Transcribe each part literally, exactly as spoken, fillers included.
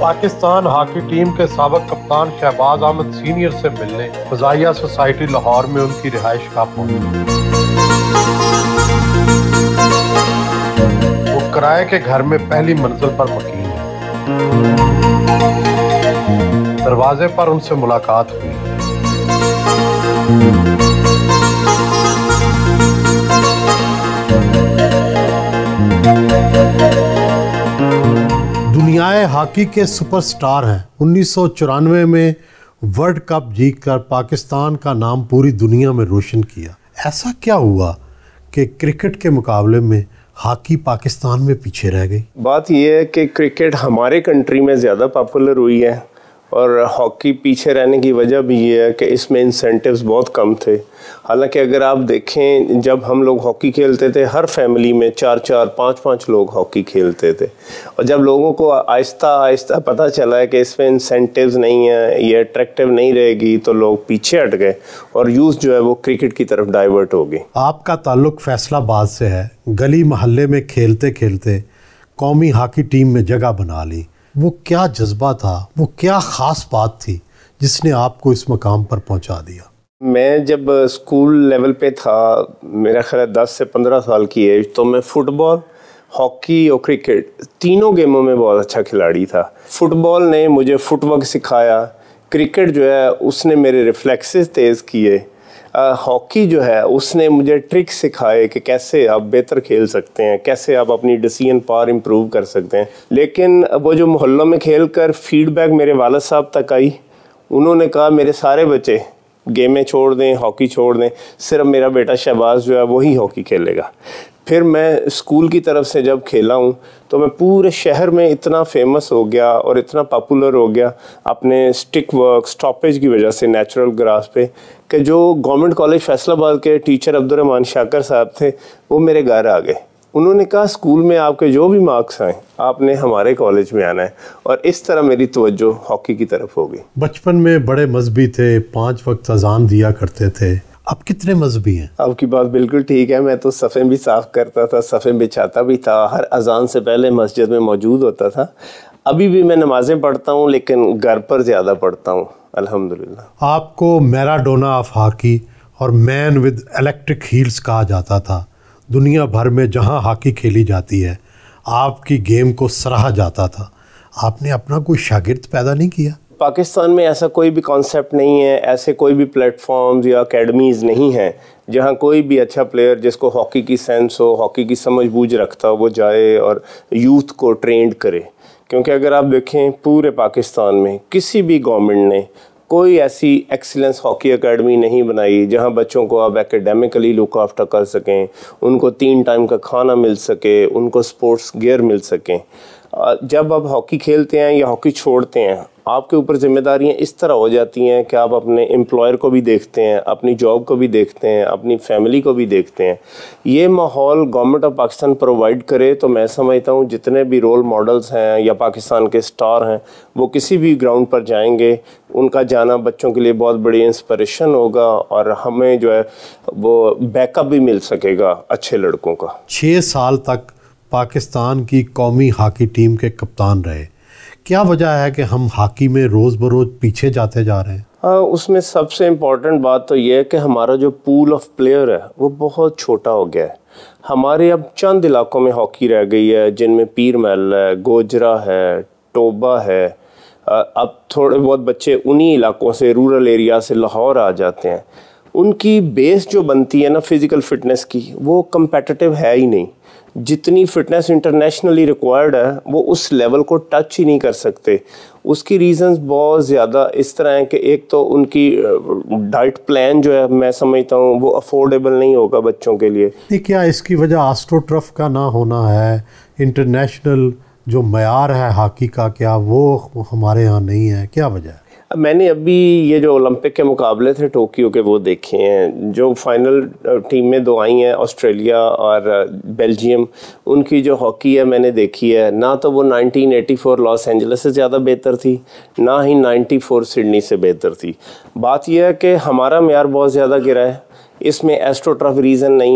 Pakistan hockey team के साबिक कप्तान शहबाज अहमद सीनियर से मिलने फजाइया सोसाइटी लाहौर में उनकी रिहाइश का पहुंचे। वो किराए के घर में पहली मंजिल पर मुकीम है। दरवाजे पर उनसे मुलाकात हुई। दुनियाए हॉकी के सुपरस्टार हैं। उन्नीस सौ चौरानवे में वर्ल्ड कप जीतकर पाकिस्तान का नाम पूरी दुनिया में रोशन किया। ऐसा क्या हुआ कि क्रिकेट के मुकाबले में हॉकी पाकिस्तान में पीछे रह गई? बात यह है कि क्रिकेट हमारे कंट्री में ज़्यादा पॉपुलर हुई है और हॉकी पीछे रहने की वजह भी ये है कि इसमें इंसेंटिव्स बहुत कम थे। हालांकि अगर आप देखें, जब हम लोग हॉकी खेलते थे हर फैमिली में चार चार पाँच पाँच लोग हॉकी खेलते थे, और जब लोगों को आहिस्ता आहिस्ता पता चला है कि इसमें इंसेंटिव्स नहीं है, ये अट्रैक्टिव नहीं रहेगी, तो लोग पीछे हट गए और यूथ जो है वो क्रिकेट की तरफ डाइवर्ट हो गई। आपका ताल्लुक फैसलाबाद से है। गली मोहल्ले में खेलते खेलते कौमी हॉकी टीम में जगह बना ली। वो क्या जज्बा था, वो क्या ख़ास बात थी जिसने आपको इस मकाम पर पहुंचा दिया? मैं जब स्कूल लेवल पे था, मेरा ख्याल है दस से पंद्रह साल की एज, तो मैं फ़ुटबॉल, हॉकी और क्रिकेट तीनों गेमों में बहुत अच्छा खिलाड़ी था। फ़ुटबॉल ने मुझे फुटवर्क सिखाया, क्रिकेट जो है उसने मेरे रिफ्लेक्सेस तेज़ किए, हॉकी जो है उसने मुझे ट्रिक्स सिखाए कि कैसे आप बेहतर खेल सकते हैं, कैसे आप अपनी डिसीजन पावर इम्प्रूव कर सकते हैं। लेकिन वो जो मोहल्लों में खेल कर फीडबैक मेरे वालिद साहब तक आई, उन्होंने कहा मेरे सारे बच्चे गेमें छोड़ दें, हॉकी छोड़ दें, सिर्फ मेरा बेटा शहबाज जो है वही हॉकी खेलेगा। फिर मैं स्कूल की तरफ से जब खेला हूँ तो मैं पूरे शहर में इतना फेमस हो गया और इतना पॉपुलर हो गया अपने स्टिक वर्क स्टॉपेज की वजह से नेचुरल ग्रास पे, कि जो गवर्नमेंट कॉलेज फैसलाबाद के टीचर अब्दुर्रहमान शाकर साहब थे वो मेरे घर आ गए। उन्होंने कहा स्कूल में आपके जो भी मार्क्स आए आपने हमारे कॉलेज में आना है, और इस तरह मेरी तवज्जो हॉकी की तरफ हो गई। बचपन में बड़े मजहबी थे, पाँच वक्त अजान दिया करते थे, अब कितने मजहबी हैं? आपकी बात बिल्कुल ठीक है। मैं तो सफ़े भी साफ़ करता था, सफ़े बिछाता भी था, हर अजान से पहले मस्जिद में मौजूद होता था। अभी भी मैं नमाज़ें पढ़ता हूँ, लेकिन घर पर ज़्यादा पढ़ता हूँ अल्हम्दुलिल्लाह। आपको मैराडोना ऑफ हॉकी और मैन विद इलेक्ट्रिक हील्स कहा जाता था। दुनिया भर में जहाँ हॉकी खेली जाती है आपकी गेम को सराहा जाता था। आपने अपना कोई शागिर्द पैदा नहीं किया? पाकिस्तान में ऐसा कोई भी कॉन्सेप्ट नहीं है, ऐसे कोई भी प्लेटफॉर्म्स या अकेडमीज़ नहीं हैं जहाँ कोई भी अच्छा प्लेयर जिसको हॉकी की सेंस हो, हॉकी की समझ बूझ रखता हो, वो जाए और यूथ को ट्रेंड करे। क्योंकि अगर आप देखें पूरे पाकिस्तान में किसी भी गवर्नमेंट ने कोई ऐसी एक्सीलेंस हॉकी एकेडमी नहीं बनाई जहां बच्चों को आप एकेडमिकली लुक आफ्टर कर सकें, उनको तीन टाइम का खाना मिल सके, उनको स्पोर्ट्स गियर मिल सकें। जब आप हॉकी खेलते हैं या हॉकी छोड़ते हैं, आपके ऊपर जिम्मेदारियां इस तरह हो जाती हैं कि आप अपने एम्प्लॉयर को भी देखते हैं, अपनी जॉब को भी देखते हैं, अपनी फैमिली को भी देखते हैं। ये माहौल गवर्नमेंट ऑफ पाकिस्तान प्रोवाइड करे तो मैं समझता हूँ जितने भी रोल मॉडल्स हैं या पाकिस्तान के स्टार हैं वो किसी भी ग्राउंड पर जाएंगे, उनका जाना बच्चों के लिए बहुत बड़ी इंस्पिरेशन होगा और हमें जो है वो बैकअप भी मिल सकेगा अच्छे लड़कों का। छः साल तक पाकिस्तान की कौमी हॉकी टीम के कप्तान रहे। क्या वजह है कि हम हॉकी में रोज़ बरोज़ पीछे जाते जा रहे हैं? हाँ, उसमें सबसे इम्पॉर्टेंट बात तो ये है कि हमारा जो पूल ऑफ प्लेयर है वो बहुत छोटा हो गया है। हमारे अब चंद इलाकों में हॉकी रह गई है जिनमें पीर महल है, गोजरा है, टोबा है। अब थोड़े बहुत बच्चे उन्हीं इलाकों से, रूरल एरिया से लाहौर आ जाते हैं। उनकी बेस जो बनती है ना फिज़िकल फ़िटनेस की, वो कम्पेटिटिव है ही नहीं। जितनी फ़िटनेस इंटरनेशनली रिक्वायर्ड है वो उस लेवल को टच ही नहीं कर सकते। उसकी रीज़न्स बहुत ज़्यादा इस तरह हैं कि एक तो उनकी डाइट प्लान जो है मैं समझता हूँ वो अफोर्डेबल नहीं होगा बच्चों के लिए। क्या इसकी वजह एस्ट्रोटर्फ का ना होना है? इंटरनेशनल जो मयार है हॉकी का, क्या वो हमारे यहाँ नहीं है? क्या वजह है? मैंने अभी ये जो ओलंपिक के मुकाबले थे टोक्यो के वो देखे हैं, जो फाइनल टीम में दो आई हैं ऑस्ट्रेलिया और बेल्जियम, उनकी जो हॉकी है मैंने देखी है। ना तो वो nineteen eighty four Los Angeles से ज़्यादा बेहतर थी, ना ही नाइन्टी फोर सिडनी से बेहतर थी। बात यह है कि हमारा मेयार बहुत ज़्यादा गिरा है। इसमें एस्ट्रोटर्फ रीज़न नहीं है,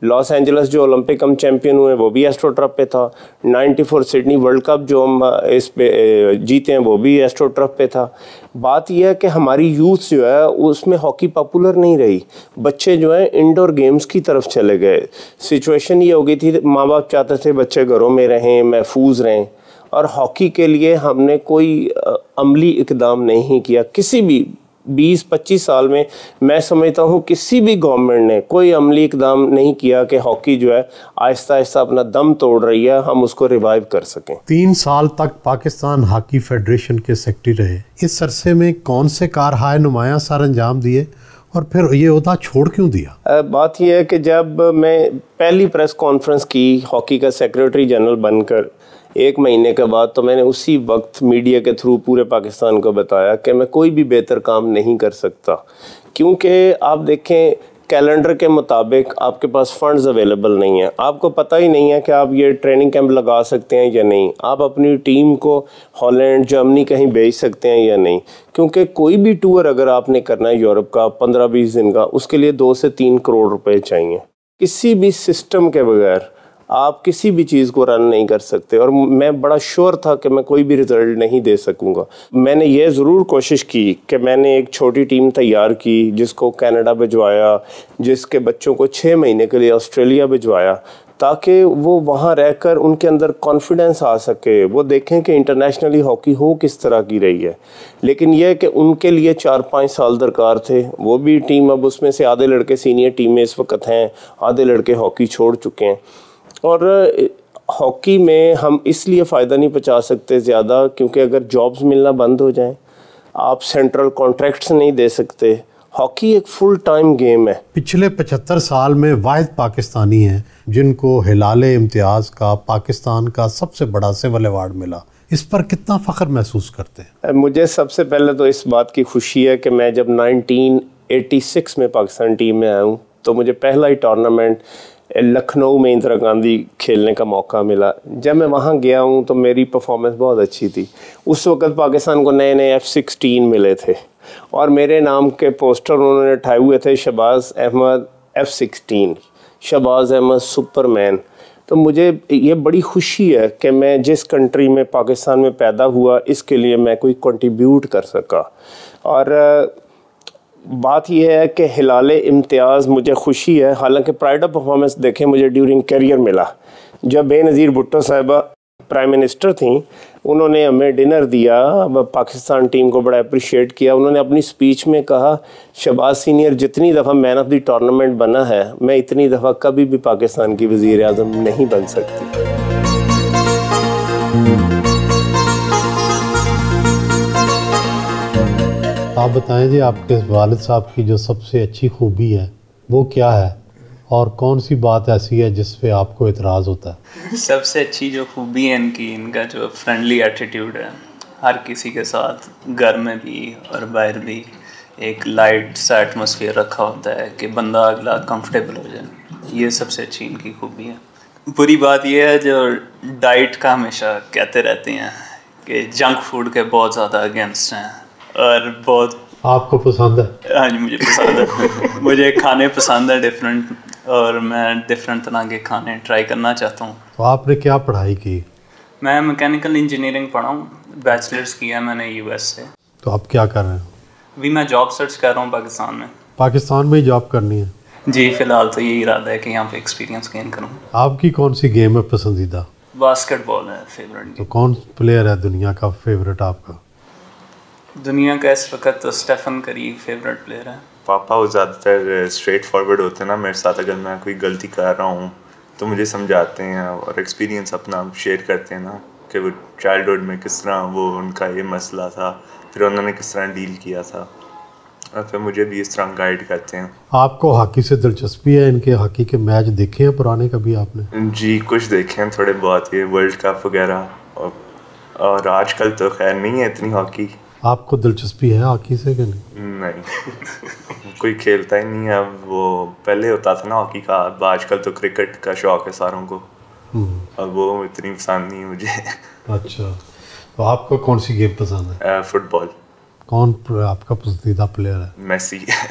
लॉस एंजल्स जो ओलंपिक हम चैम्पियन हुए वो भी एस्ट्रो टर्फ पे था। Ninety four Sydney world cup जो हम इस पे जीते हैं वो भी एस्ट्रो टर्फ पे था। बात यह है कि हमारी यूथ जो है उसमें हॉकी पॉपुलर नहीं रही, बच्चे जो है इंडोर गेम्स की तरफ चले गए। सिचुएशन ये हो गई थी, माँ बाप चाहते थे बच्चे घरों में रहें, महफूज रहें, और हॉकी के लिए हमने कोई अमली इकदाम नहीं किया। किसी भी बीस पच्चीस साल में मैं समझता हूँ किसी भी गवर्नमेंट ने कोई अमली इकदाम नहीं किया कि हॉकी जो है आहिस्ता आहिस्ता अपना दम तोड़ रही है, हम उसको रिवाइव कर सकें। तीन साल तक पाकिस्तान हॉकी फेडरेशन के सेक्रेटरी रहे। इस अरसे में कौन से कारहाय नुमायां सर अंजाम दिए और फिर ये ओहदा छोड़ क्यों दिया? बात यह है कि जब मैं पहली प्रेस कॉन्फ्रेंस की हॉकी का सेक्रेटरी जनरल बनकर एक महीने के बाद, तो मैंने उसी वक्त मीडिया के थ्रू पूरे पाकिस्तान को बताया कि मैं कोई भी बेहतर काम नहीं कर सकता, क्योंकि आप देखें कैलेंडर के मुताबिक आपके पास फंड्स अवेलेबल नहीं है, आपको पता ही नहीं है कि आप ये ट्रेनिंग कैंप लगा सकते हैं या नहीं, आप अपनी टीम को हॉलैंड जर्मनी कहीं भेज सकते हैं या नहीं, क्योंकि कोई भी टूर अगर आपने करना है यूरोप का पंद्रह बीस दिन का, उसके लिए दो से तीन करोड़ रुपए चाहिए। किसी भी सिस्टम के बगैर आप किसी भी चीज़ को रन नहीं कर सकते, और मैं बड़ा श्योर था कि मैं कोई भी रिजल्ट नहीं दे सकूंगा। मैंने ये ज़रूर कोशिश की कि मैंने एक छोटी टीम तैयार की जिसको कनाडा भिजवाया, जिसके बच्चों को छः महीने के लिए ऑस्ट्रेलिया भिजवाया, ताकि वो वहाँ रहकर उनके अंदर कॉन्फिडेंस आ सके, वो देखें कि इंटरनेशनली हॉकी हो किस तरह की रही है। लेकिन यह कि उनके लिए चार पाँच साल दरकार थे, वो भी टीम, अब उसमें से आधे लड़के सीनियर टीम में इस वक्त हैं, आधे लड़के हॉकी छोड़ चुके हैं। और हॉकी में हम इसलिए फ़ायदा नहीं पहुंचा सकते ज़्यादा, क्योंकि अगर जॉब्स मिलना बंद हो जाएं, आप सेंट्रल कॉन्ट्रैक्ट्स नहीं दे सकते। हॉकी एक फुल टाइम गेम है। पिछले पचहत्तर साल में वाहिद पाकिस्तानी हैं जिनको हिलाले इम्तियाज़ का पाकिस्तान का सबसे बड़ा सिविल अवार्ड मिला, इस पर कितना फ़ख्र महसूस करते हैं? मुझे सबसे पहले तो इस बात की खुशी है कि मैं जब नाइनटीन एटी सिक्स में पाकिस्तान टीम में आया हूँ, तो मुझे पहला ही टूर्नामेंट लखनऊ में इंदिरा गांधी खेलने का मौका मिला। जब मैं वहाँ गया हूँ तो मेरी परफॉर्मेंस बहुत अच्छी थी। उस वक्त पाकिस्तान को नए नए एफ़ सिक्सटीन मिले थे और मेरे नाम के पोस्टर उन्होंने उठाए हुए थे, Shahbaz Ahmed F sixteen, Shahbaz Ahmed Superman. तो मुझे ये बड़ी खुशी है कि मैं जिस कंट्री में पाकिस्तान में पैदा हुआ, इसके लिए मैं कोई कंट्रीब्यूट कर सका। और बात यह है कि हिलाले इम्तियाज़ मुझे खुशी है, हालांकि प्राइड ऑफ परफॉर्मेंस देखें मुझे ड्यूरिंग करियर मिला। जब बेनज़ीर भुट्टो साहिबा प्राइम मिनिस्टर थी, उन्होंने हमें डिनर दिया, पाकिस्तान टीम को बड़ा अप्रिशिएट किया। उन्होंने अपनी स्पीच में कहा, शहबाज सीनियर जितनी दफ़ा मैन ऑफ द टूर्नामेंट बना है, मैं इतनी दफ़ा कभी भी पाकिस्तान की वज़ीर आज़म नहीं बन सकती। आप बताएं जी, आपके वालिद साहब की जो सबसे अच्छी खूबी है वो क्या है, और कौन सी बात ऐसी है जिस पे आपको इतराज़ होता है? सबसे अच्छी जो खूबी है इनकी, इनका जो फ्रेंडली एटीट्यूड है, हर किसी के साथ घर में भी और बाहर भी एक लाइट सा एटमॉस्फेयर रखा होता है कि बंदा अगला कंफर्टेबल हो जाए। ये सबसे अच्छी इनकी खूबी है। बुरी बात यह है जो डाइट का हमेशा कहते रहते हैं कि जंक फूड के बहुत ज़्यादा अगेंस्ट हैं और बहुत आपको पसंद है? हाँ जी, मुझे पसंद है। मुझे खाने पसंद है डिफरेंट, और मैं डिफरेंट तरह के खाने ट्राई करना चाहता हूँ। तो आपने क्या पढ़ाई की? मैं मैकेनिकल इंजीनियरिंग पढ़ा हूँ, बैचलर्स किया मैंने यूएस से। तो आप क्या कर रहे हो? अभी मैं जॉब सर्च कर रहा हूँ पाकिस्तान में। पाकिस्तान में ही जॉब करनी है? जी, फ़िलहाल तो यही इरादा है कि यहाँ पे एक्सपीरियंस गेन करूँ। आपकी कौन सी गेम है पसंदीदा? बास्केटबॉल है फेवरेट। तो कौन प्लेयर है दुनिया का फेवरेट आपका? दुनिया का इस वक्त तो स्टेफन करी फेवरेट प्लेयर है। पापा वो ज़्यादातर स्ट्रेट फॉरवर्ड होते हैं ना मेरे साथ, अगर मैं कोई गलती कर रहा हूँ तो मुझे समझाते हैं और एक्सपीरियंस अपना शेयर करते हैं ना, कि वो चाइल्डहुड में किस तरह वो उनका ये मसला था, फिर उन्होंने किस तरह डील किया था, और फिर मुझे भी इस तरह गाइड करते हैं। आपको हॉकी से दिलचस्पी है? इनके हॉकी के मैच देखे हैं पुराने कभी आपने? जी, कुछ देखे हैं थोड़े बहुत, ये वर्ल्ड कप वगैरह, और, और आजकल तो खैर नहीं है इतनी हॉकी। आपको दिलचस्पी है हॉकी से कि नहीं? नहीं कोई खेलता ही नहीं है। वो पहले होता था ना हॉकी का, अब आजकल तो क्रिकेट का शौक है सारों को, अब वो इतनी पसंद नहीं है मुझे। अच्छा, तो आपको कौन सी गेम पसंद है? फुटबॉल। कौन आपका पसंदीदा प्लेयर है? मेसी।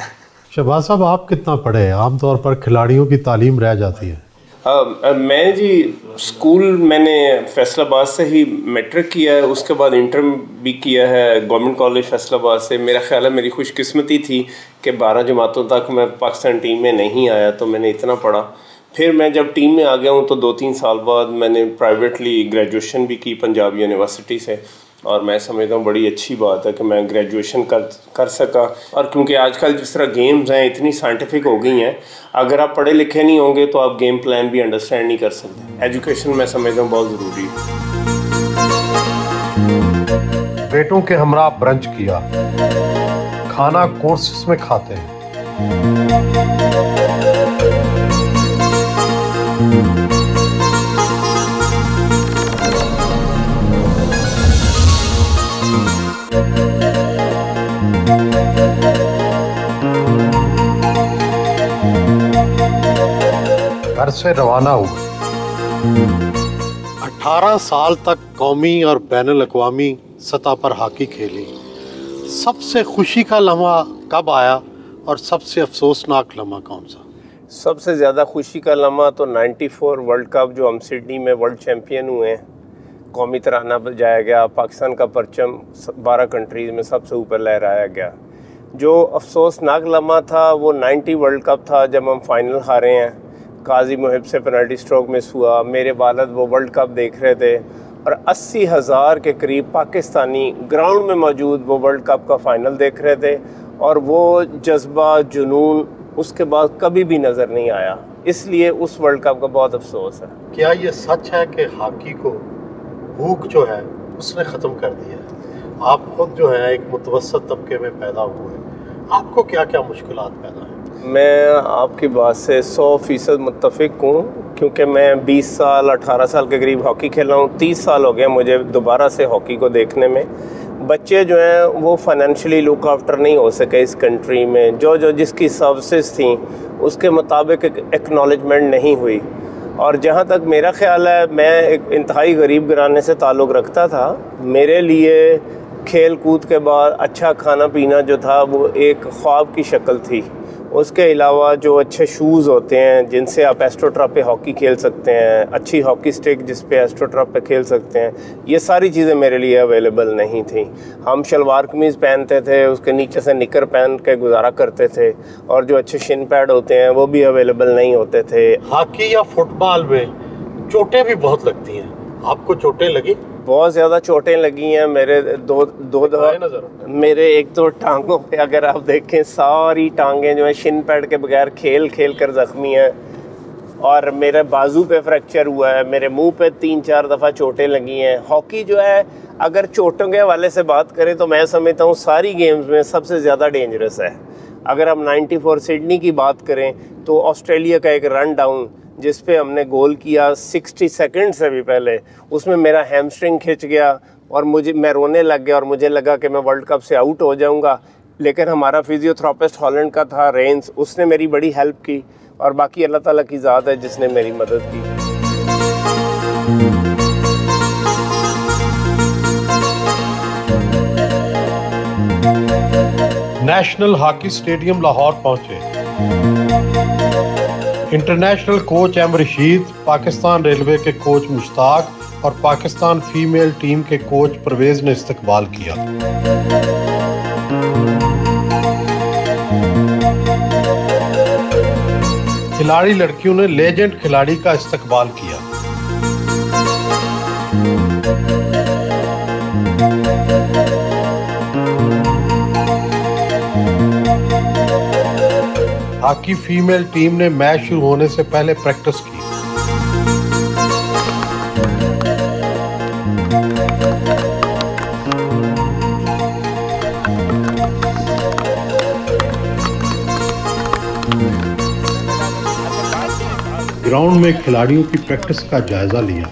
शहबाज साहब, आप कितना पढ़े? आमतौर पर खिलाड़ियों की तालीम रह जाती है। आ, मैं जी स्कूल मैंने फैसलाबाद से ही मैट्रिक किया है, उसके बाद इंटर भी किया है गवर्नमेंट कॉलेज फैसलाबाद से। मेरा ख्याल है मेरी खुशकिस्मती थी कि बारह जमातों तक मैं पाकिस्तान टीम में नहीं आया, तो मैंने इतना पढ़ा। फिर मैं जब टीम में आ गया हूँ तो दो तीन साल बाद मैंने प्राइवेटली ग्रेजुएशन भी की पंजाब यूनिवर्सिटी से, और मैं समझता हूँ बड़ी अच्छी बात है कि मैं ग्रेजुएशन कर कर सका। और क्योंकि आजकल जिस तरह गेम्स हैं इतनी साइंटिफिक हो गई हैं, अगर आप पढ़े लिखे नहीं होंगे तो आप गेम प्लान भी अंडरस्टैंड नहीं कर सकते। एजुकेशन मैं समझता हूँ बहुत ज़रूरी है। बेटों के हमरा ब्रंच किया, खाना कोर्सेस में खाते हैं। घर से रवाना हुए। अठारह साल तक कौमी और बैनुल अक़वामी सतह पर हॉकी खेली। सबसे खुशी का लम्हा कब आया और सबसे अफसोसनाक लम्हा कौन सा? सबसे ज़्यादा खुशी का लम्हा तो नाइन्टी फोर वर्ल्ड कप, जो हम सिडनी में वर्ल्ड चैम्पियन हुए हैं, कौमी तराना बजाया गया, पाकिस्तान का परचम बारह कंट्रीज़ में सबसे ऊपर लहराया गया। जो अफसोसनाक लम्हा था वो नाइन्टी वर्ल्ड कप था जब हम फाइनल हारे हैं। काजी मुहिब से पेनल्टी स्ट्रोक मिस हुआ। मेरे वालिद वो वर्ल्ड कप देख रहे थे और अस्सी हज़ार के करीब पाकिस्तानी ग्राउंड में मौजूद वो वर्ल्ड कप का फ़ाइनल देख रहे थे, और वो जज्बा जुनून उसके बाद कभी भी नज़र नहीं आया। इसलिए उस वर्ल्ड कप का बहुत अफसोस है। क्या ये सच है कि हॉकी को भूख जो है उसने ख़त्म कर दिया है? आप खुद जो है एक मुतवस्सत तबके में पैदा हुए, आपको क्या क्या मुश्किलात पैदा हैं? मैं आपकी बात से सौ फ़ीसद मुत्तफ़िक हूँ, क्योंकि मैं बीस साल अठारह साल के करीब हॉकी खेला हूँ। तीस साल हो गए मुझे दोबारा से हॉकी को देखने में। बच्चे जो हैं वो फाइनेंशियली लुक आफ्टर नहीं हो सके इस कंट्री में। जो जो जिसकी सर्विसेज थी उसके मुताबिक एक्नॉलेजमेंट नहीं हुई। और जहाँ तक मेरा ख़्याल है, मैं एक इंतहाई गरीब घराने से ताल्लुक़ रखता था। मेरे लिए खेल कूद के बाद अच्छा खाना पीना जो था वो एक ख्वाब की शक्ल थी। उसके अलावा जो अच्छे शूज़ होते हैं जिनसे आप एस्ट्रोटर्फ पे हॉकी खेल सकते हैं, अच्छी हॉकी स्टिक जिस पे एस्ट्रोटर्फ पे खेल सकते हैं, ये सारी चीज़ें मेरे लिए अवेलेबल नहीं थी। हम शलवार कमीज़ पहनते थे, उसके नीचे से निकर पहन के गुजारा करते थे, और जो अच्छे शिन पैड होते हैं वो भी अवेलेबल नहीं होते थे। हॉकी या फुटबॉल में चोटें भी बहुत लगती हैं, आपको चोटें लगी? बहुत ज़्यादा चोटें लगी हैं। मेरे दो दो दफ़ा मेरे एक दो टांगों पे अगर आप देखें, सारी टांगें जो हैं शिन पैड के बगैर खेल खेल कर ज़ख्मी हैं। और मेरे बाजू पे फ्रैक्चर हुआ है, मेरे मुंह पे तीन चार दफ़ा चोटें लगी हैं। हॉकी जो है, अगर चोटों के हवाले से बात करें तो मैं समझता हूँ सारी गेम्स में सबसे ज़्यादा डेंजरस है। अगर हम नाइन्टी फोर सिडनी की बात करें तो ऑस्ट्रेलिया का एक रन डाउन जिस पे हमने गोल किया साठ सेकंड से भी पहले, उसमें मेरा हैमस्ट्रिंग खिंच गया और मुझे मैं रोने लग गया और मुझे लगा कि मैं वर्ल्ड कप से आउट हो जाऊंगा। लेकिन हमारा फिजियोथेरापिस्ट हॉलैंड का था रेंस, उसने मेरी बड़ी हेल्प की, और बाकी अल्लाह ताला की ज़ात है जिसने मेरी मदद की। नेशनल हॉकी स्टेडियम लाहौर पहुंचे। International coach M Rashid, Pakistan railway के कोच मुश्ताक और पाकिस्तान फीमेल टीम के कोच परवेज ने इस्तकबाल किया। खिलाड़ी लड़कियों ने लेजेंड खिलाड़ी का इस्तकबाल किया। हॉकी फीमेल टीम ने मैच शुरू होने से पहले प्रैक्टिस की। ग्राउंड में खिलाड़ियों की प्रैक्टिस का जायजा लिया।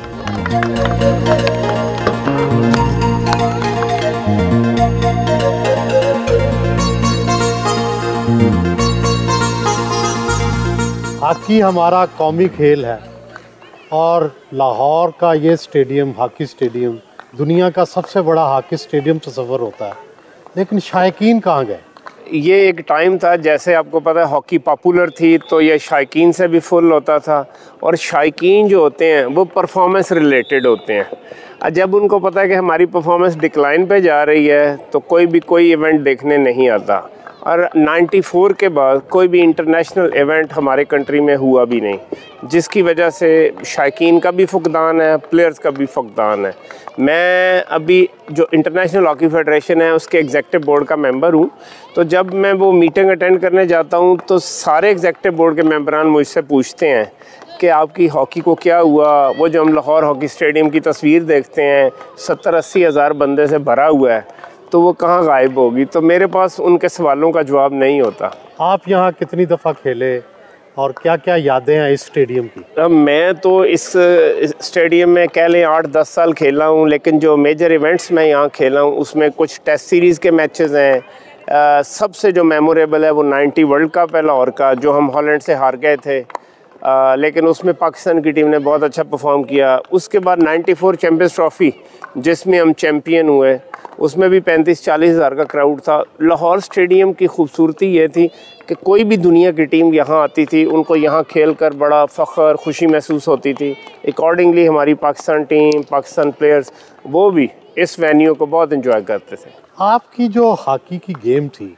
हॉकी हमारा कौमी खेल है और लाहौर का ये स्टेडियम, हॉकी स्टेडियम, दुनिया का सबसे बड़ा हॉकी स्टेडियम तस्वर होता है, लेकिन शायकीन कहाँ गए? ये एक टाइम था, जैसे आपको पता है हॉकी पॉपुलर थी तो ये शायकीन से भी फुल होता था, और शायकीन जो होते हैं वो परफॉर्मेंस रिलेटेड होते हैं। जब उनको पता है कि हमारी परफॉर्मेंस डिक्लाइन पे जा रही है तो कोई भी कोई इवेंट देखने नहीं आता। और चौरानवे के बाद कोई भी इंटरनेशनल इवेंट हमारे कंट्री में हुआ भी नहीं, जिसकी वजह से शायकीन का भी फुकदान है, प्लेयर्स का भी फुकदान है। मैं अभी जो इंटरनेशनल हॉकी फेडरेशन है उसके एग्जेक्टिव बोर्ड का मेंबर हूँ, तो जब मैं वो मीटिंग अटेंड करने जाता हूँ तो सारे एग्जेक्टिव बोर्ड के मेंबरान मुझसे पूछते हैं कि आपकी हॉकी को क्या हुआ। वो जो हम लाहौर हॉकी स्टेडियम की तस्वीर देखते हैं, सत्तर अस्सी हज़ार बंदे से भरा हुआ है, तो वो कहाँ गायब होगी। तो मेरे पास उनके सवालों का जवाब नहीं होता। आप यहाँ कितनी दफ़ा खेले और क्या क्या यादें हैं इस स्टेडियम की? अब मैं तो इस स्टेडियम में कह लें आठ दस साल खेला हूँ, लेकिन जो मेजर इवेंट्स मैं यहाँ खेला हूँ उसमें कुछ टेस्ट सीरीज़ के मैचेस हैं। आ, सबसे जो मेमोरेबल है वो नाइन्टी वर्ल्ड कप है लाहौर का, जो हम हॉलैंड से हार गए थे, आ, लेकिन उसमें पाकिस्तान की टीम ने बहुत अच्छा परफॉर्म किया। उसके बाद नाइन्टी फोर चैम्पियंस ट्रॉफ़ी जिसमें हम चैम्पियन हुए, उसमें भी पैंतीस चालीस हज़ार का क्राउड था। लाहौर स्टेडियम की खूबसूरती ये थी कि कोई भी दुनिया की टीम यहाँ आती थी, उनको यहाँ खेल कर बड़ा फ़ख्र खुशी महसूस होती थी। अकॉर्डिंगली हमारी पाकिस्तान टीम, पाकिस्तान प्लेयर्स, वो भी इस वेन्यू को बहुत इंजॉय करते थे। आपकी जो हॉकी की गेम थी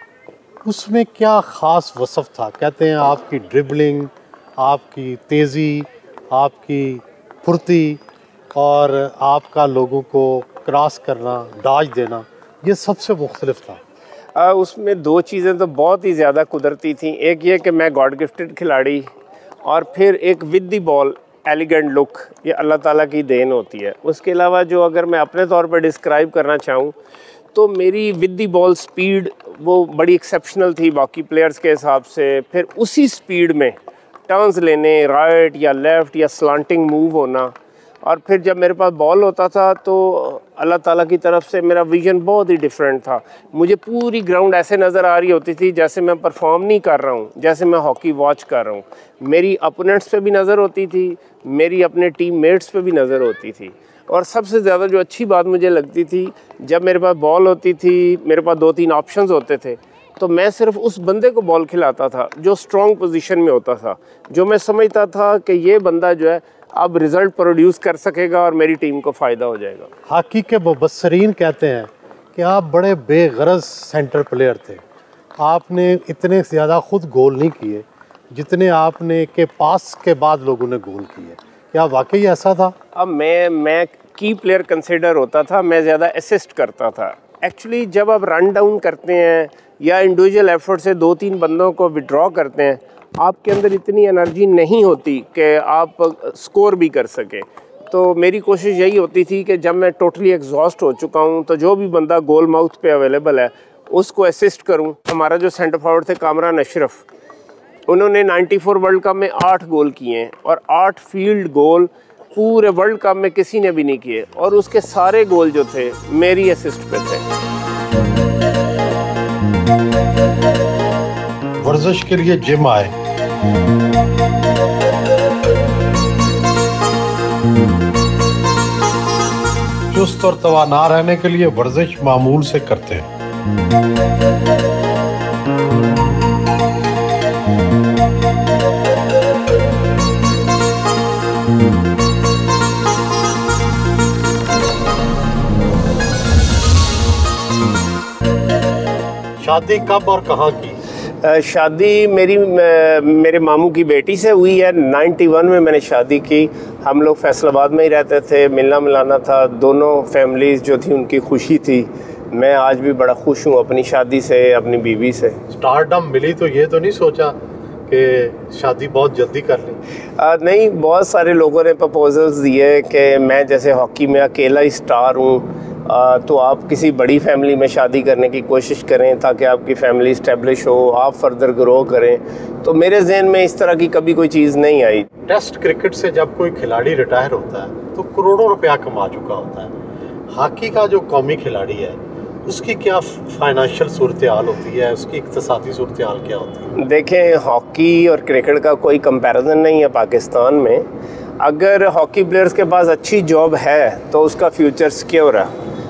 उसमें क्या ख़ास वसफ़ था? कहते हैं आपकी ड्रिबलिंग, आपकी तेज़ी, आपकी फुर्ती और आपका लोगों को क्रॉस करना, डॉज देना, ये सबसे मुख्तलिफ था। आ, उसमें दो चीज़ें तो बहुत ही ज़्यादा कुदरती थी। एक ये कि मैं गॉड गिफ्टेड खिलाड़ी, और फिर एक with the ball elegant look, ये अल्लाह ताला की देन होती है। उसके अलावा जो अगर मैं अपने तौर पर डिस्क्राइब करना चाहूँ तो मेरी विद द बॉल स्पीड वो बड़ी एक्सेप्शनल थी बाकी प्लेयर्स के हिसाब से। फिर उसी स्पीड में टर्न्स लेने, राइट या लेफ़्ट या स्लांटिंग मूव होना, और फिर जब मेरे पास बॉल होता था तो अल्लाह ताला की तरफ से मेरा विज़न बहुत ही डिफरेंट था। मुझे पूरी ग्राउंड ऐसे नज़र आ रही होती थी जैसे मैं परफॉर्म नहीं कर रहा हूँ, जैसे मैं हॉकी वॉच कर रहा हूँ। मेरी अपोनेंट्स पे भी नज़र होती थी, मेरी अपने टीम मेट्स पे भी नज़र होती थी। और सबसे ज़्यादा जो अच्छी बात मुझे लगती थी, जब मेरे पास बॉल होती थी, मेरे पास दो तीन ऑप्शंस होते थे, तो मैं सिर्फ उस बंदे को बॉल खिलाता था जो स्ट्रॉन्ग पोजीशन में होता था, जो मैं समझता था कि ये बंदा जो है अब रिज़ल्ट प्रोड्यूस कर सकेगा और मेरी टीम को फ़ायदा हो जाएगा। हॉकी के मुबस्सरीन कहते हैं कि आप बड़े बेगरज सेंटर प्लेयर थे। आपने इतने ज़्यादा खुद गोल नहीं किए जितने आपने के पास के बाद लोगों ने गोल किए। क्या वाकई ऐसा था? अब मैं मैं की प्लेयर कंसिडर होता था, मैं ज़्यादा असिस्ट करता था। एक्चुअली जब आप रन डाउन करते हैं या इंडिविजुअल एफर्ट से दो तीन बंदों को विड्रॉ करते हैं, आपके अंदर इतनी एनर्जी नहीं होती कि आप स्कोर भी कर सकें। तो मेरी कोशिश यही होती थी कि जब मैं टोटली एग्जॉस्ट हो चुका हूँ तो जो भी बंदा गोल माउथ पे अवेलेबल है उसको असिस्ट करूँ। हमारा जो सेंटर फॉरवर्ड थे कामरान अशरफ, उन्होंने चौरानवे वर्ल्ड कप में आठ गोल किए हैं, और आठ फील्ड गोल पूरे वर्ल्ड कप में किसी ने भी नहीं किए, और उसके सारे गोल जो थे मेरी असिस्ट पे थे। वर्जिश के लिए जिम आए, चुस्त और तवाना रहने के लिए वर्जिश मामूल से करते हैं। शादी कब और कहाँ की? शादी मेरी मेरे मामू की बेटी से हुई है। इक्यानवे में मैंने शादी की। हम लोग फैसलाबाद में ही रहते थे, मिलना मिलाना था। दोनों फैमिलीज़ जो थी उनकी खुशी थी। मैं आज भी बड़ा खुश हूँ अपनी शादी से, अपनी बीवी से। स्टारडम मिली तो ये तो नहीं सोचा कि शादी बहुत जल्दी कर ली? आ, नहीं, बहुत सारे लोगों ने प्रपोजल्स दिए कि मैं जैसे हॉकी में अकेला ही स्टार हूँ, तो आप किसी बड़ी फैमिली में शादी करने की कोशिश करें ताकि आपकी फैमिली इस्टेब्लिश हो, आप फर्दर ग्रो करें। तो मेरे जहन में इस तरह की कभी कोई चीज़ नहीं आई। टेस्ट क्रिकेट से जब कोई खिलाड़ी रिटायर होता है तो करोड़ों रुपया कमा चुका होता है। हॉकी का जो कौमी खिलाड़ी है उसकी क्या फाइनेंशियल सूरत हाल होती है, उसकी इक्तिसादी सूरत हाल क्या होती है? देखें, हॉकी और क्रिकेट का कोई कंपैरिजन नहीं है पाकिस्तान में। अगर हॉकी प्लेयर्स के पास अच्छी जॉब है तो उसका फ्यूचर सिक्योर है।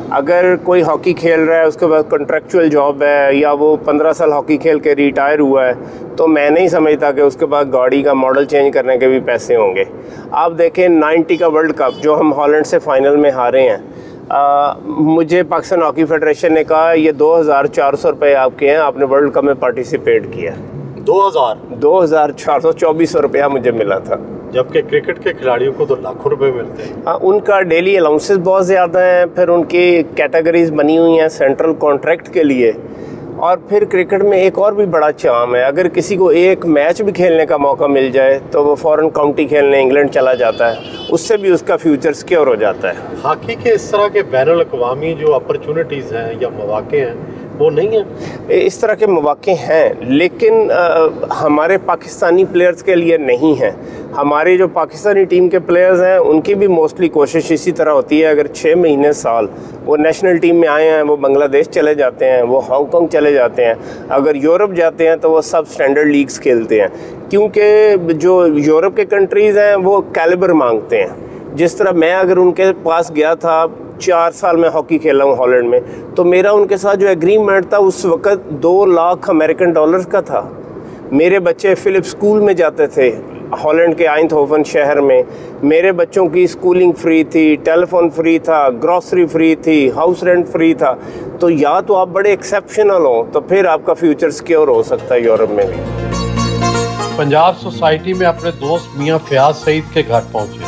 अगर कोई हॉकी खेल रहा है, उसके बाद कॉन्ट्रेक्चुअल जॉब है, या वो पंद्रह साल हॉकी खेल के रिटायर हुआ है, तो मैं नहीं समझता कि उसके बाद गाड़ी का मॉडल चेंज करने के भी पैसे होंगे। आप देखें नाइन्टी का वर्ल्ड कप जो हम हॉलैंड से फाइनल में हारे हैं, आ, मुझे पाकिस्तान हॉकी फेडरेशन ने कहा ये दो हज़ार चार सौ रुपये आपके हैं, आपने वर्ल्ड कप में पार्टिसिपेट किया। दो हज़ार दो हज़ार चार सौ चौबीस सौ रुपया मुझे मिला था, जबकि क्रिकेट के खिलाड़ियों को तो लाखों रुपए मिलते हैं। हाँ, उनका डेली अलाउंसेस बहुत ज़्यादा हैं, फिर उनकी कैटेगरीज बनी हुई हैं सेंट्रल कॉन्ट्रैक्ट के लिए। और फिर क्रिकेट में एक और भी बड़ा चाम है, अगर किसी को एक मैच भी खेलने का मौका मिल जाए तो वो फ़ौरन काउंटी खेलने इंग्लैंड चला जाता है, उससे भी उसका फ्यूचर सिक्योर हो जाता है। हॉकी के इस तरह के बैनुल अक़वामी जो अपॉर्चुनिटीज़ हैं या मौक़े हैं वो नहीं है। इस तरह के मौक़े हैं, लेकिन आ, हमारे पाकिस्तानी प्लेयर्स के लिए नहीं है। हमारे जो पाकिस्तानी टीम के प्लेयर्स हैं उनकी भी मोस्टली कोशिश इसी तरह होती है, अगर छः महीने साल वो नेशनल टीम में आए हैं, वो बांग्लादेश चले जाते हैं, वो हांगकॉन्ग चले जाते हैं, अगर यूरोप जाते हैं तो वो सब स्टैंडर्ड लीग्स खेलते हैं, क्योंकि जो यूरोप के कंट्रीज़ हैं वो कैलिबर मांगते हैं। जिस तरह मैं अगर उनके पास गया था, चार साल में हॉकी खेला हूँ हॉलैंड में, तो मेरा उनके साथ जो एग्रीमेंट था उस वक़्त दो लाख अमेरिकन डॉलर्स का था। मेरे बच्चे फ़िलिप स्कूल में जाते थे हॉलैंड के आइंथहोवन शहर में, मेरे बच्चों की स्कूलिंग फ्री थी, टेलीफोन फ्री था, ग्रॉसरी फ्री थी, हाउस रेंट फ्री था। तो या तो आप बड़े एक्सेप्शनल हो तो फिर आपका फ्यूचर सिक्योर हो सकता है यूरोप में भी। पंजाब सोसाइटी में अपने दोस्त मियाँ फयाज सईद के घर पहुँचे।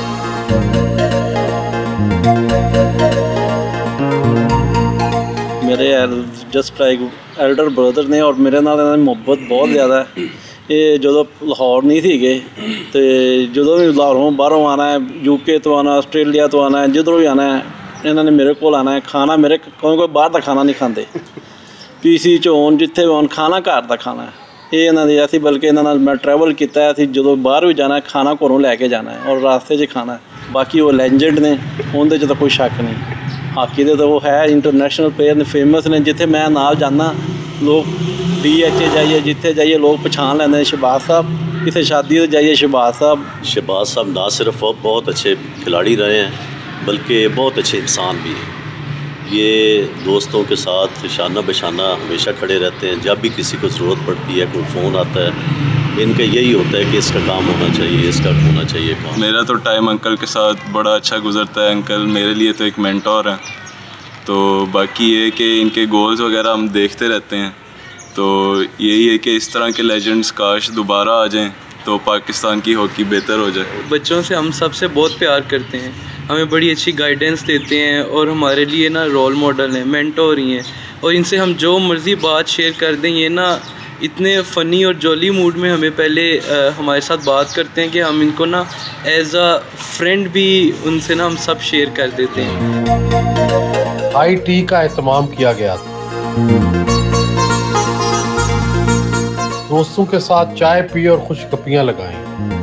मेरे जस्ट लाइक एल्डर ब्रदर ने और मेरे नाल इन्हां दी मुहब्बत बहुत ज़्यादा है। ये जो लाहौर नहीं थी गए तो जो भी लाहौरों बाहरों आना है, यूके तो आना, आस्ट्रेलिया तो आना है, जिधरों भी आना है इन्होंने मेरे को आना है। खाना मेरे कोई कोई बाहर का खाना नहीं खाते, पी सी च होन जिथे भी होन, खाना घर का खाना है। ये इन्हों की ऐसी, बल्कि इन्होंने मैं ट्रैवल किया है, जो बाहर भी जाना है खाना घरों लैके जाना है और रास्ते च खाना है। बाकी वो लेजेंड ने, उनके तो कोई शक नहीं। हाकी दे तो वो है इंटरनेशनल प्लेयर ने, फेमस ने। जिथे मैं नाल जाना लोग डी एच ए जाइए, जिथे जाइए लोग पछाण लेंदे शहबाज साहब, किसी शादी से जाइए शहबाज साहब। शहबाज साहब ना सिर्फ बहुत अच्छे खिलाड़ी रहे हैं बल्कि बहुत अच्छे इंसान भी हैं। ये दोस्तों के साथ शाना बशाना हमेशा खड़े रहते हैं। जब भी किसी को ज़रूरत पड़ती है, कोई फ़ोन आता है, इनका यही होता है कि इसका काम होना चाहिए, इसका होना चाहिए काम। मेरा तो टाइम अंकल के साथ बड़ा अच्छा गुजरता है। अंकल मेरे लिए तो एक मेंटोर हैं। तो बाकी ये कि इनके गोल्स वगैरह हम देखते रहते हैं, तो यही है कि इस तरह के लेजेंड्स काश दोबारा आ जाएं तो पाकिस्तान की हॉकी बेहतर हो जाए। बच्चों से हम सबसे बहुत प्यार करते हैं, हमें बड़ी अच्छी गाइडेंस देते हैं और हमारे लिए ना रोल मॉडल हैं, मेंटोर ही हैं। और इनसे हम जो मर्ज़ी बात शेयर कर दें, ये ना इतने फ़नी और जॉली मूड में हमें पहले आ, हमारे साथ बात करते हैं कि हम इनको ना एज अ फ्रेंड भी उनसे ना हम सब शेयर कर देते हैं। हाई टी का एहतमाम किया गया था। दोस्तों के साथ चाय पी और खुशगपियां लगाई।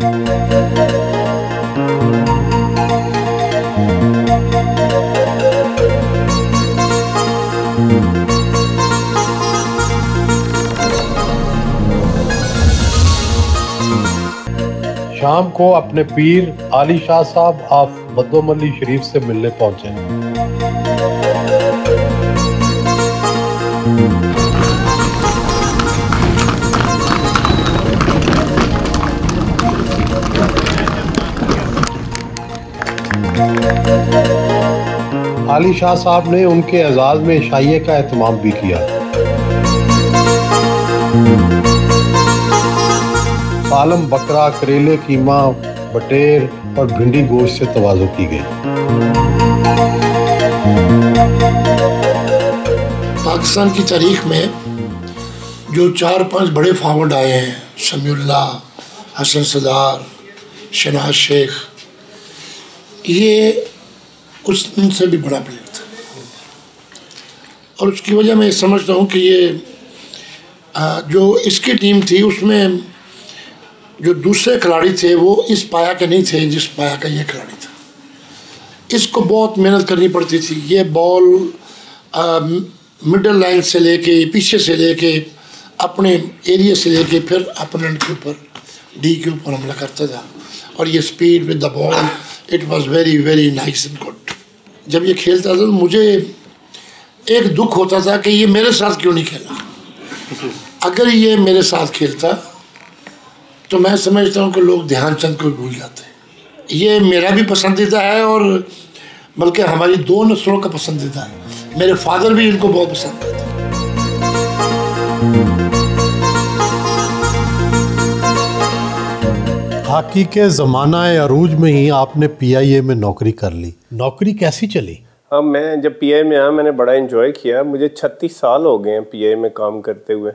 शाम को अपने पीर आली शाह साहब ऑफ बद्दोमली शरीफ से मिलने पहुंचे। आली शाह साहब ने उनके एजाज में इशाइये का एहतमाम भी किया। सालम बकरा, करेले, कीमा, बटेर और भिंडी गोश्त से तवाज़ो की गई। पाकिस्तान की तारीख में जो चार पांच बड़े फॉरवर्ड आए हैं, शमीउल्लाह, हसन सदार, शहनाज शेख, ये कुछ उनसे भी बड़ा प्लेयर था। और उसकी वजह मैं समझता हूँ कि ये जो इसकी टीम थी उसमें जो दूसरे खिलाड़ी थे वो इस पाया के नहीं थे जिस पाया का ये खिलाड़ी था। इसको बहुत मेहनत करनी पड़ती थी। ये बॉल मिडल लाइन से लेके, पीछे से लेके, अपने एरिया से लेके फिर अपोनेंट के ऊपर, डी के ऊपर हमला करता था। और ये speed with the ball, it was very very nice and good. जब ये खेलता था तो मुझे एक दुख होता था कि ये मेरे साथ क्यों नहीं खेला। अगर ये मेरे साथ खेलता तो मैं समझता हूँ कि लोग ध्यानचंद को भूल जाते। ये मेरा भी पसंदीदा है और बल्कि हमारी दो नस्लों का पसंदीदा है। मेरे फादर भी इनको बहुत पसंद करते। हॉकी के ज़माना अरूज में ही आपने पीआईए में नौकरी कर ली। नौकरी कैसी चली? हाँ, मैं जब पीआईए में आया मैंने बड़ा एंजॉय किया। मुझे छत्तीस साल हो गए हैं पीआईए में काम करते हुए।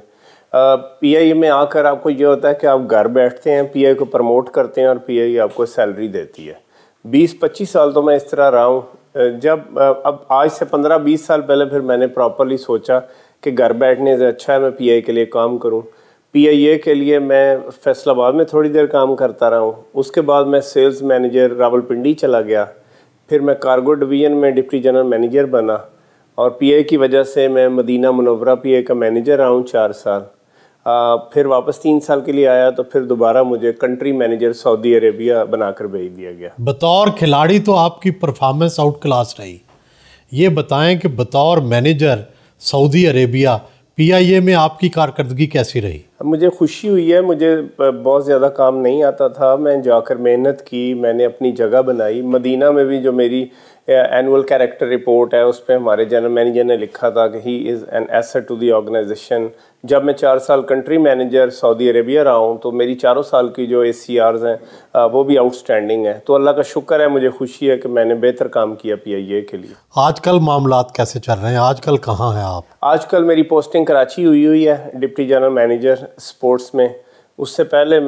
पीआईए में आकर आपको ये होता है कि आप घर बैठते हैं, पीआईए को प्रमोट करते हैं और पीआईए आपको सैलरी देती है। बीस पच्चीस साल तो मैं इस तरह रहा हूँ। जब अब आज से पंद्रह बीस साल पहले फिर मैंने प्रॉपरली सोचा कि घर बैठने से अच्छा है मैं पीआईए के लिए काम करूँ। पीआईए के लिए मैं फैसलाबाद में थोड़ी देर काम करता रहा हूँ। उसके बाद मैं सेल्स मैनेजर रावलपिंडी चला गया। फिर मैं कार्गो डिवीज़न में डिप्टी जनरल मैनेजर बना और पीआईए की वजह से मैं मदीना मुनव्वरा पीआईए का मैनेजर रहा हूँ चार साल। आ, फिर वापस तीन साल के लिए आया तो फिर दोबारा मुझे कंट्री मैनेजर सऊदी अरेबिया बनाकर भेज दिया गया। बतौर खिलाड़ी तो आपकी परफॉर्मेंस आउट क्लास रही। ये बताएं कि बतौर मैनेजर सऊदी अरेबिया पीआईए में आपकी कारकर्दगी कैसी रही? मुझे खुशी हुई है। मुझे बहुत ज़्यादा काम नहीं आता था। मैं जाकर मेहनत की, मैंने अपनी जगह बनाई। मदीना में भी जो मेरी एनुअल कैरेक्टर रिपोर्ट है उस पर हमारे जनरल मैनेजर ने लिखा था कि he is an asset to the organisation. जब मैं चार साल कंट्री मैनेजर सऊदी अरेबिया रहा हूँ तो मेरी चारों साल की जो ए सी आर्स हैं वो भी आउटस्टैंडिंग है। तो अल्लाह का शुक्र है, मुझे खुशी है कि मैंने बेहतर काम किया पीआईए के लिए। आजकल मामलात कैसे चल रहे हैं? आजकल कहाँ हैं आप? आजकल मेरी पोस्टिंग कराची हुई हुई है डिप्टी जनरल मैनेजर स्पोर्ट्स में। उससे पहले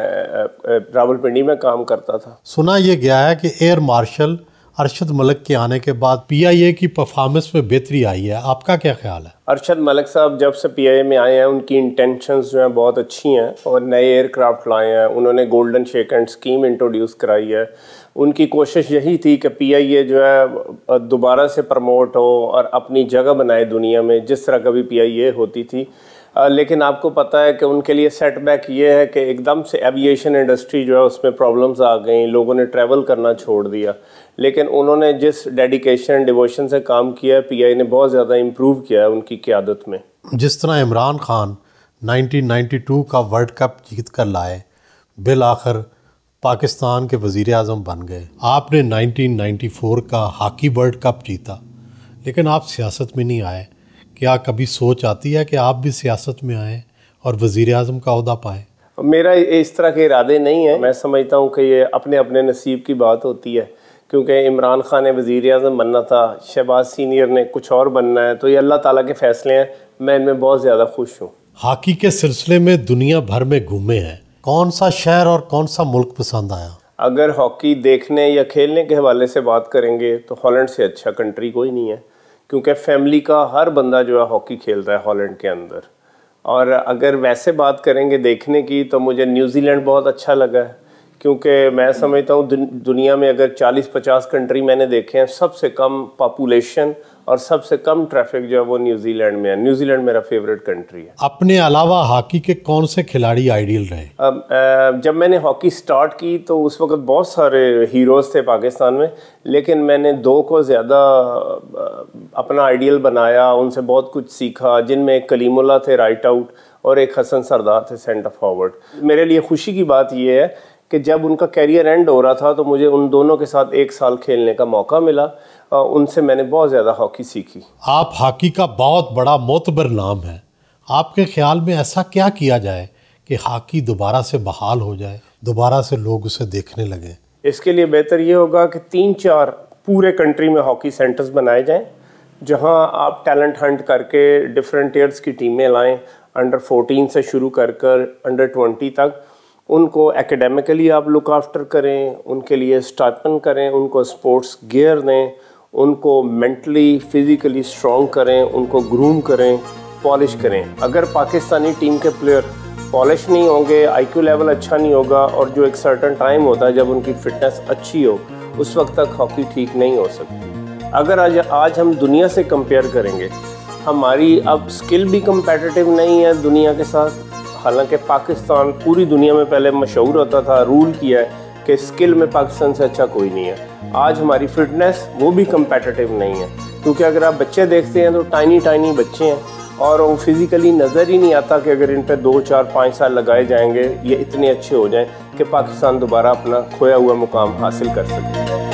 मैं रावलपिंडी में काम करता था। सुना यह गया है कि एयर मार्शल अरशद मलिक के आने के बाद पीआईए की परफॉर्मेंस में बेहतरी आई है। आपका क्या ख्याल है? अरशद मलिक साहब जब से पीआईए में आए हैं उनकी इंटेंशंस जो हैं बहुत अच्छी हैं और नए एयरक्राफ्ट लाए हैं। उन्होंने golden shake hand scheme introduce कराई है। उनकी कोशिश यही थी कि पीआईए जो है दोबारा से प्रमोट हो और अपनी जगह बनाए दुनिया में जिस तरह कभी पीआईए होती थी। आ, लेकिन आपको पता है कि उनके लिए सेटबैक ये है कि एकदम से एविएशन इंडस्ट्री जो है उसमें प्रॉब्लम्स आ गई, लोगों ने ट्रैवल करना छोड़ दिया। लेकिन उन्होंने जिस डेडिकेशन डिवोशन से काम किया है पीआईए ने बहुत ज़्यादा इम्प्रूव किया है उनकी क़यादत में। जिस तरह Imran Khan nineteen ninety two का वर्ल्ड कप जीत कर लाए, बिल आखिर पाकिस्तान के वज़ीर आज़म बन गए। आपने नाइनटीन नाइंटी फोर का हॉकी वर्ल्ड कप जीता, लेकिन आप सियासत में नहीं आए। क्या कभी सोच आती है कि आप भी सियासत में आएँ और वज़ीर आज़म का ओहदा पाएँ? मेरा इस तरह के इरादे नहीं है। मैं समझता हूँ कि ये अपने अपने नसीब की बात होती है, क्योंकि इमरान खान ने वज़ीर आज़म बनना था, शहबाज सीनियर ने कुछ और बनना है। तो ये अल्लाह ताला के फ़ैसले हैं, मैं इनमें बहुत ज़्यादा खुश हूँ। हॉकी के सिलसिले में दुनिया भर में घूमे हैं, कौन सा शहर और कौन सा मुल्क पसंद आया? अगर हॉकी देखने या खेलने के हवाले से बात करेंगे तो हॉलैंड से अच्छा कंट्री कोई नहीं है, क्योंकि फैमिली का हर बंदा जो है हॉकी खेलता है हॉलैंड के अंदर। और अगर वैसे बात करेंगे देखने की तो मुझे न्यूजीलैंड बहुत अच्छा लगा है, क्योंकि मैं समझता हूँ दुनिया में अगर चालीस पचास कंट्री मैंने देखे हैं, सबसे कम पॉपुलेशन और सबसे कम ट्रैफिक जो है वो न्यूजीलैंड में है। न्यूजीलैंड मेरा फेवरेट कंट्री है। अपने अलावा हॉकी के कौन से खिलाड़ी आइडियल रहे? अब जब मैंने हॉकी स्टार्ट की तो उस वक्त बहुत सारे हीरोज़ थे पाकिस्तान में, लेकिन मैंने दो को ज़्यादा अपना आइडियल बनाया, उनसे बहुत कुछ सीखा, जिनमें एक कलीमुल्लाह थे राइट आउट और एक हसन सरदार थे सेंटर फॉरवर्ड। मेरे लिए खुशी की बात यह है कि जब उनका कैरियर एंड हो रहा था तो मुझे उन दोनों के साथ एक साल खेलने का मौका मिला। उनसे मैंने बहुत ज़्यादा हॉकी सीखी। आप हॉकी का बहुत बड़ा मोतबर नाम है। आपके ख्याल में ऐसा क्या किया जाए कि हॉकी दोबारा से बहाल हो जाए, दोबारा से लोग उसे देखने लगें? इसके लिए बेहतर ये होगा कि तीन चार पूरे कंट्री में हॉकी सेंटर्स बनाए जाएं, जहां आप टैलेंट हंट करके डिफरेंट ईयर्स की टीमें लाएं, अंडर फोर्टीन से शुरू कर कर अंडर ट्वेंटी तक। उनको एकेडमिकली आप लुक आफ्टर करें, उनके लिए स्टाइपेंड करें, उनको स्पोर्ट्स गियर दें, उनको मेंटली फिज़िकली स्ट्रॉन्ग करें, उनको ग्रूम करें, पॉलिश करें। अगर पाकिस्तानी टीम के प्लेयर पॉलिश नहीं होंगे, आईक्यू लेवल अच्छा नहीं होगा, और जो एक सर्टन टाइम होता है जब उनकी फ़िटनेस अच्छी हो, उस वक्त तक हॉकी ठीक नहीं हो सकती। अगर आज आज हम दुनिया से कंपेयर करेंगे, हमारी अब स्किल भी कंपेटिटिव नहीं है दुनिया के साथ। हालांकि पाकिस्तान पूरी दुनिया में पहले मशहूर होता था, रूल किया है कि कि स्किल में पाकिस्तान से अच्छा कोई नहीं है। आज हमारी फिटनेस वो भी कंपेटिटिव नहीं है, क्योंकि अगर आप बच्चे देखते हैं तो टाइनी टाइनी बच्चे हैं और वो फिज़िकली नज़र ही नहीं आता कि अगर इन पे दो चार पाँच साल लगाए जाएंगे ये इतने अच्छे हो जाएं कि पाकिस्तान दोबारा अपना खोया हुआ मुकाम हासिल कर सके।